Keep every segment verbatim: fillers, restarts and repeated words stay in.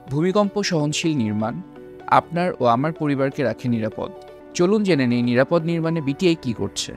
ভূমিকম্প সহনশীল নির্মাণ আপনার ও আমার পরিবারকে রাখে নিরাপদ। চলুন জেনে নেই নিরাপদ নির্মাণে বিটিআই কি করছে।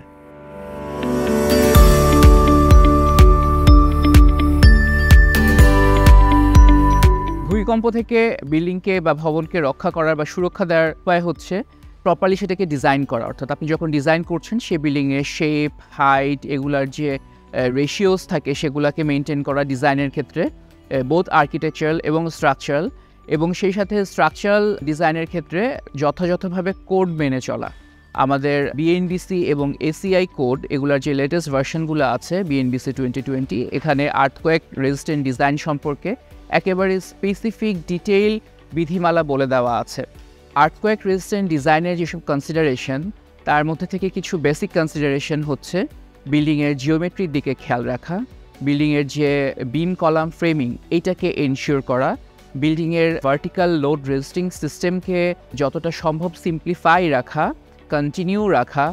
ভূমিকম্প থেকে বিল্ডিংকে বা ভবনকে রক্ষা করার বা সুরক্ষা দেওয়ার উপায় হচ্ছে প্রপারলি সেটাকে ডিজাইন করা। অর্থাৎ আপনি যখন ডিজাইন করছেন সেই বিল্ডিংয়ের শেপ, হাইট, এগুলার যে রেশিওস থাকে সেগুলোকে মেনটেন করা ডিজাইনের ক্ষেত্রে, বোথ আর্কিটেকচারাল এবং স্ট্রাকচারাল, এবং সেই সাথে স্ট্রাকচারাল ডিজাইনের ক্ষেত্রে যথাযথভাবে কোড মেনে চলা। আমাদের বিএনবিসি এবং এসিআই কোড, এগুলার যে লেটেস্ট ভার্সনগুলো আছে বিএনবিসি টোয়েন্টি টোয়েন্টি, এখানে আর্থকোয়েক রেজিস্ট্যান্ট ডিজাইন সম্পর্কে একেবারে স্পেসিফিক ডিটেইল বিধিমালা বলে দেওয়া আছে। আর্থকোয়েক রেজিস্ট্যান্ট ডিজাইনের যেসব কনসিডারেশন, তার মধ্যে থেকে কিছু বেসিক কনসিডারেশন হচ্ছে বিল্ডিংয়ের জিওমেট্রির দিকে খেয়াল রাখা, বিল্ডিংয়ের যে বিম কলাম ফ্রেমিং এইটাকে এনশিওর করা, বিল্ডিংয়ের ভার্টিক্যাল লোড রেজিস্টিং সিস্টেমকে যতটা সম্ভব সিম্পলিফাই রাখা, কন্টিনিউ রাখা।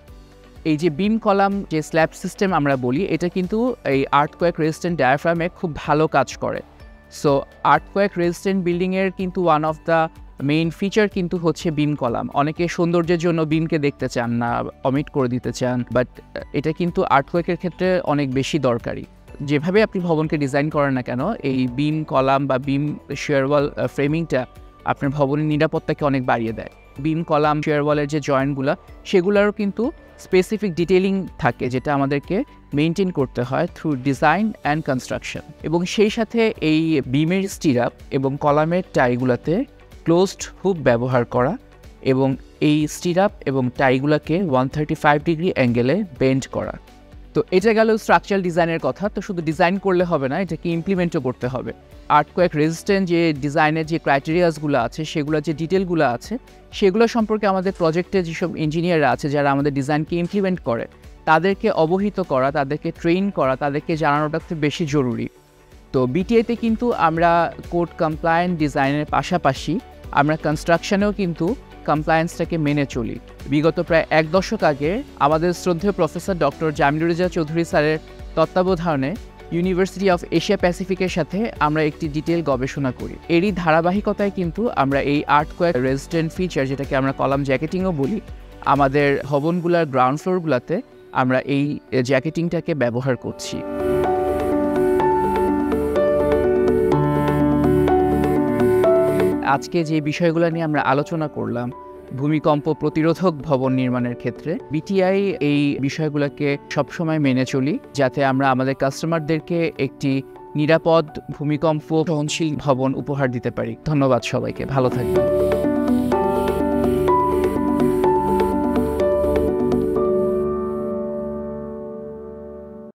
এই যে বিম কলাম যে স্ল্যাব সিস্টেম আমরা বলি, এটা কিন্তু এই আর্থকোয়েক রেজিস্ট্যান্ট ডায়াফ্রামে খুব ভালো কাজ করে। সো আর্থকোয়েক রেজিস্ট্যান্ট বিল্ডিংয়ের কিন্তু one of the main feature কিন্তু হচ্ছে বিম কলাম। অনেকে সৌন্দর্যের জন্য বিমকে দেখতে চান না, অমিট করে দিতে চান, বাট এটা কিন্তু আর্থকোয়েকের ক্ষেত্রে অনেক বেশি দরকারি। যেভাবে আপনি ভবনকে ডিজাইন করেন না কেন, এই বিম কলাম বা বিম শিয়ার ওয়াল ফ্রেমিংটা আপনার ভবনের নিরাপত্তাকে অনেক বাড়িয়ে দেয়। বিম কলাম শিয়ার ওয়ালের যে জয়েন্টগুলো, সেগুলোরও কিন্তু স্পেসিফিক ডিটেইলিং থাকে, যেটা আমাদেরকে মেনটেন করতে হয় থ্রু ডিজাইন অ্যান্ড কনস্ট্রাকশন। এবং সেই সাথে এই বিমের স্টিরাপ এবং কলামের টাইগুলোতে ক্লোজড হুক ব্যবহার করা এবং এই স্টিরাপ এবং টাইগুলোকে ওয়ান থার্টি ফাইভ ডিগ্রি অ্যাঙ্গেলে বেন্ড করা। তো এটা গেল স্ট্রাকচারাল ডিজাইনের কথা। তো শুধু ডিজাইন করলে হবে না, এটাকে ইমপ্লিমেন্টও করতে হবে। আর্থকোয়েক রেজিস্ট্যান্ট যে ডিজাইনের যে ক্রাইটেরিয়াসগুলো আছে, সেগুলো যে ডিটেলগুলো আছে, সেগুলো সম্পর্কে আমাদের প্রজেক্টে যেসব ইঞ্জিনিয়াররা আছে যারা আমাদের ডিজাইনকে ইমপ্লিমেন্ট করে, তাদেরকে অবহিত করা, তাদেরকে ট্রেন করা, তাদেরকে জানানোটা খুব বেশি জরুরি। তো বিটিআইতে কিন্তু আমরা কোড কমপ্লায়েন্ট ডিজাইনের পাশাপাশি আমরা কনস্ট্রাকশনেও কিন্তু কমপ্লায়েন্সটাকে মেনে চলি। বিগত প্রায় এক দশক আগে আমাদের শ্রদ্ধেয় প্রফেসর ডক্টর জামিলুর রেজা চৌধুরী স্যারের তত্ত্বাবধানে ইউনিভার্সিটি অফ এশিয়া প্যাসিফিকের সাথে আমরা একটি ডিটেল গবেষণা করি। এরই ধারাবাহিকতায় কিন্তু আমরা এই আর্থকোয়েক রেজিস্ট্যান্ট ফিচার, যেটাকে আমরা কলাম জ্যাকেটিংও বলি, আমাদের ভবনগুলোর গ্রাউন্ড ফ্লোরগুলোতে আমরা এই জ্যাকেটিংটাকে ব্যবহার করছি। আজকে যে বিষয়গুলো নিয়ে আমরা আলোচনা করলাম, ভূমিকম্প প্রতিরোধক ভবন নির্মাণের ক্ষেত্রে বিটিআই এই বিষয়গুলোকে সবসময় মেনে চলি, যাতে আমরা আমাদের কাস্টমারদেরকে একটি নিরাপদ ভূমিকম্প সহনশীল ভবন উপহার দিতে পারি। ধন্যবাদ সবাইকে, ভালো থাকবেন।